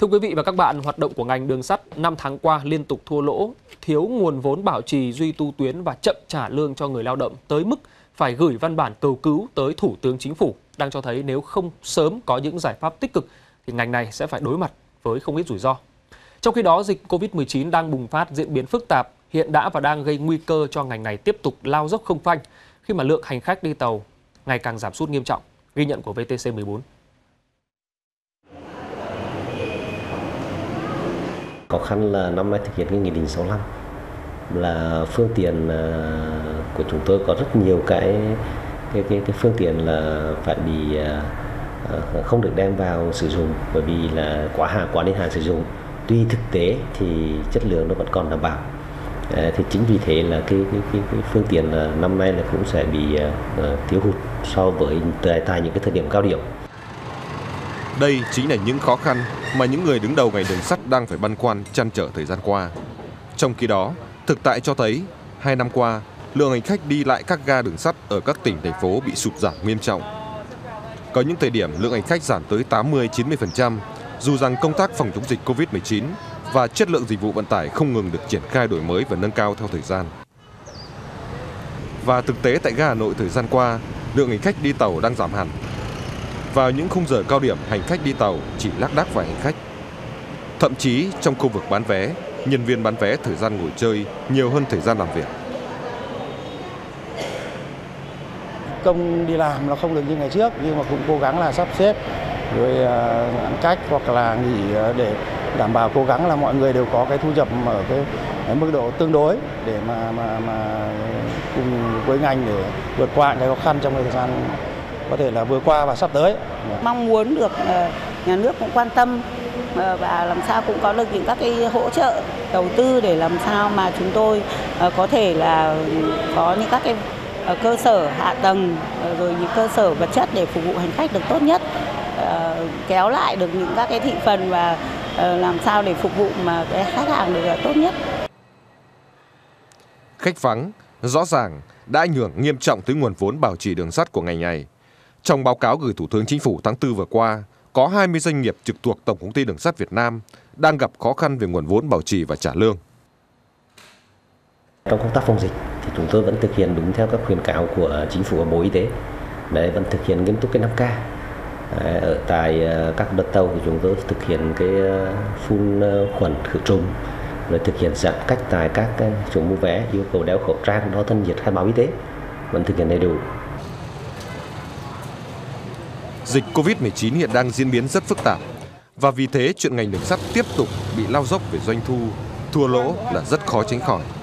Thưa quý vị và các bạn, hoạt động của ngành đường sắt 5 tháng qua liên tục thua lỗ, thiếu nguồn vốn bảo trì duy tu tuyến và chậm trả lương cho người lao động tới mức phải gửi văn bản cầu cứu tới Thủ tướng Chính phủ, đang cho thấy nếu không sớm có những giải pháp tích cực thì ngành này sẽ phải đối mặt với không ít rủi ro. Trong khi đó, dịch Covid-19 đang bùng phát diễn biến phức tạp, hiện đã và đang gây nguy cơ cho ngành này tiếp tục lao dốc không phanh khi mà lượng hành khách đi tàu ngày càng giảm sút nghiêm trọng. Ghi nhận của VTC14. Khó khăn là năm nay thực hiện cái Nghị định 65 là phương tiện của chúng tôi có rất nhiều cái phương tiện là phải bị không được đem vào sử dụng bởi vì là quá niên hạn sử dụng. Tuy thực tế thì chất lượng nó vẫn còn đảm bảo. Thì chính vì thế là cái phương tiện năm nay là cũng sẽ bị thiếu hụt so với tại những cái thời điểm cao điểm. Đây chính là những khó khăn mà những người đứng đầu ngành đường sắt đang phải băn khoăn trăn trở thời gian qua. Trong khi đó, thực tại cho thấy 2 năm qua, lượng hành khách đi lại các ga đường sắt ở các tỉnh, thành phố bị sụt giảm nghiêm trọng. Có những thời điểm lượng hành khách giảm tới 80-90%, dù rằng công tác phòng chống dịch Covid-19 và chất lượng dịch vụ vận tải không ngừng được triển khai đổi mới và nâng cao theo thời gian. Và thực tế tại ga Hà Nội thời gian qua, lượng hành khách đi tàu đang giảm hẳn. Vào những khung giờ cao điểm, hành khách đi tàu chỉ lác đác vài hành khách. Thậm chí trong khu vực bán vé, nhân viên bán vé thời gian ngồi chơi nhiều hơn thời gian làm việc. Công đi làm nó không được như ngày trước, nhưng mà cũng cố gắng là sắp xếp rồi giãn cách hoặc là nghỉ để đảm bảo cố gắng là mọi người đều có cái thu nhập ở cái mức độ tương đối để mà cùng với ngành để vượt qua cái khó khăn trong thời gian có thể là vừa qua và sắp tới. Mong muốn được nhà nước cũng quan tâm và làm sao cũng có được những các cái hỗ trợ đầu tư để làm sao mà chúng tôi có thể là có những các cái cơ sở hạ tầng rồi những cơ sở vật chất để phục vụ hành khách được tốt nhất, kéo lại được những các cái thị phần và làm sao để phục vụ mà cái khách hàng được tốt nhất. Khách vắng rõ ràng đã ảnh hưởng nghiêm trọng tới nguồn vốn bảo trì đường sắt của ngành này. Trong báo cáo gửi Thủ tướng Chính phủ tháng 4 vừa qua, có 20 doanh nghiệp trực thuộc Tổng công ty Đường sắt Việt Nam đang gặp khó khăn về nguồn vốn bảo trì và trả lương. Trong công tác phòng dịch thì chúng tôi vẫn thực hiện đúng theo các khuyến cáo của Chính phủ và Bộ Y tế. Đấy, vẫn thực hiện nghiêm túc cái 5K. Ở tại các đợt tàu thì chúng tôi thực hiện cái phun khuẩn khử trùng, rồi thực hiện giãn cách tại các chỗ mua vé, yêu cầu đeo khẩu trang, đo thân nhiệt, khai báo y tế, vẫn thực hiện đầy đủ. Dịch Covid-19 hiện đang diễn biến rất phức tạp và vì thế chuyện ngành đường sắt tiếp tục bị lao dốc về doanh thu, thua lỗ là rất khó tránh khỏi.